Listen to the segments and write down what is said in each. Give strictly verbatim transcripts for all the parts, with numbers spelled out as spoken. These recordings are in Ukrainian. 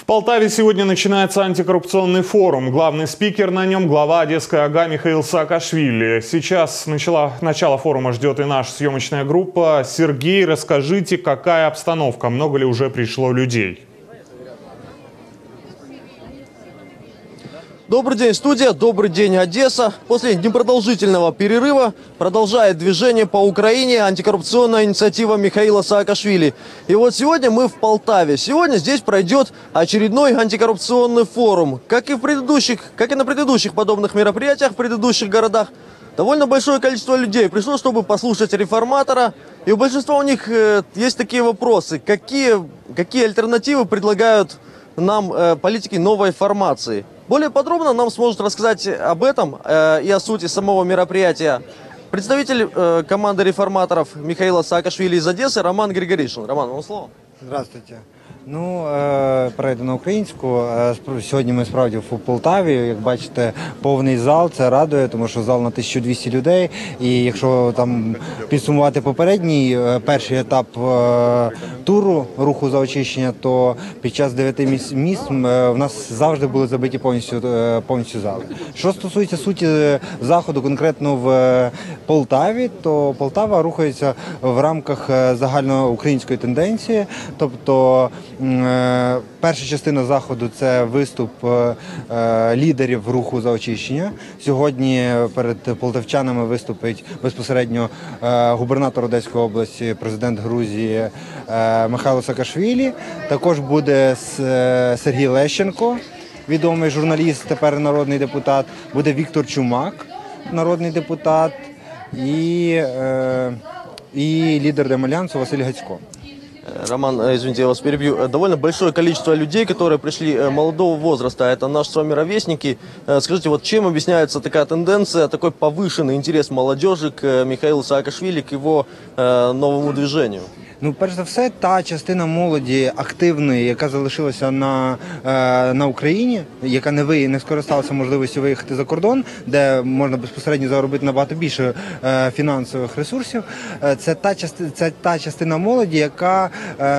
Полтаве сегодня начинается антикоррупционный форум. Главный спикер на нем – глава Одесской АГА Михаил Саакашвили. Сейчас начало, начало форума ждет и наша съемочная группа. Сергей, расскажите, какая обстановка? Много ли уже пришло людей? Добрый день, студия. Добрый день, Одесса. После непродолжительного перерыва продолжает движение по Украине антикоррупционная инициатива Михаила Саакашвили. И вот сегодня мы в Полтаве. Сегодня здесь пройдет очередной антикоррупционный форум. Как и, в предыдущих, как и на предыдущих подобных мероприятиях в предыдущих городах, довольно большое количество людей пришло, чтобы послушать реформатора. И у большинства у них э, есть такие вопросы. Какие, какие альтернативы предлагают нам э, политики новой формации? Более подробно нам сможет рассказать об этом э, и о сути самого мероприятия представитель э, команды реформаторов Михаила Саакашвили из Одессы Роман Григоришин. Роман, вам слово. Здравствуйте. Ну, перейду на українську. Сьогодні ми справді в Полтаві, як бачите, повний зал, це радує, тому що зал на тисячу двісті людей. І якщо там підсумувати попередній, перший етап туру руху за очищення, то під час дев'яти міст в нас завжди були забиті повністю, повністю зали. Що стосується суті заходу конкретно в Полтаві, то Полтава рухається в рамках загальноукраїнської тенденції, тобто перша частина заходу – це виступ лідерів руху за очищення. Сьогодні перед полтавчанами виступить безпосередньо губернатор Одеської області, президент Грузії Михайло Саакашвілі. Також буде Сергій Лещенко, відомий журналіст, тепер народний депутат. Буде Віктор Чумак, народний депутат, і, і лідер Демальянсу Василь Гацько. Роман, извините, я вас перебью. Довольно большое количество людей, которые пришли молодого возраста, это наши с вами ровесники. Скажите, вот чем объясняется такая тенденция, такой повышенный интерес молодежи к Михаилу Саакашвили, к его новому движению? Ну, перш за все, та частина молоді активної, яка залишилася на, на Україні, яка не, ви, не скористалася можливістю виїхати за кордон, де можна безпосередньо заробити набагато більше фінансових ресурсів, це та, це та частина молоді, яка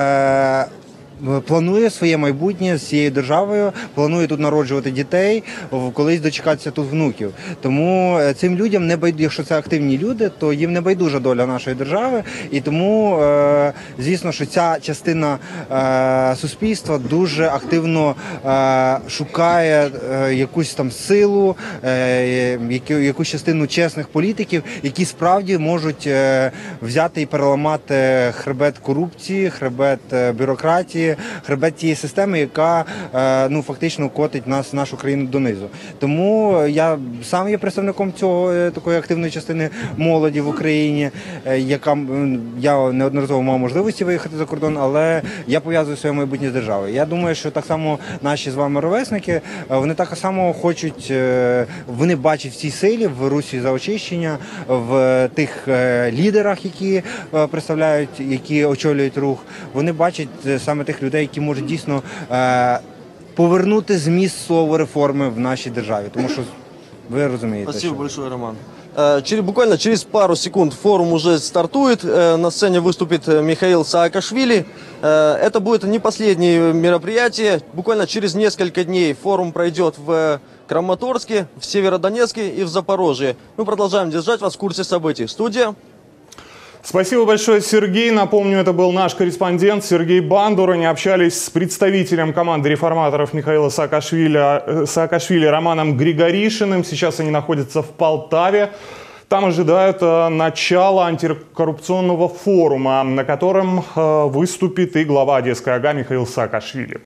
планує своє майбутнє з цією державою, планує тут народжувати дітей, колись дочекатися тут внуків. Тому цим людям, не байдуже, якщо це активні люди, то їм не байдужа доля нашої держави. І тому, звісно, що ця частина суспільства дуже активно шукає якусь там силу, якусь частину чесних політиків, які справді можуть взяти і переламати хребет корупції, хребет бюрократії, хребет тієї системи, яка ну, фактично котить нас, нашу країну донизу. Тому я сам є представником цього, такої активної частини молоді в Україні, яка, я неодноразово мав можливості виїхати за кордон, але я пов'язую своє майбутнє з державою. Я думаю, що так само наші з вами ровесники, вони так само хочуть, вони бачать в цій силі, в русі за очищення, в тих лідерах, які представляють, які очолюють рух, вони бачать саме тих людей, які можуть дійсно е, повернути зміст слова реформи в нашій державі. Тому що ви розумієте. Спасибо що... большое, Роман. Через, буквально через пару секунд форум уже стартует. На сцене выступит Михаил Саакашвили. Это будет не последнее мероприятие. Буквально через несколько дней форум пройдет в Краматорске, в Северодонецке и в Запорожье. Мы продолжаем держать вас в курсе событий. Студия. Спасибо большое, Сергей. Напомню, это был наш корреспондент Сергей Бандур. Они общались с представителем команды реформаторов Михаила Саакашвили, Саакашвили Романом Григоришиным. Сейчас они находятся в Полтаве. Там ожидают начала антикоррупционного форума, на котором выступит и глава Одесской АГА Михаил Саакашвили.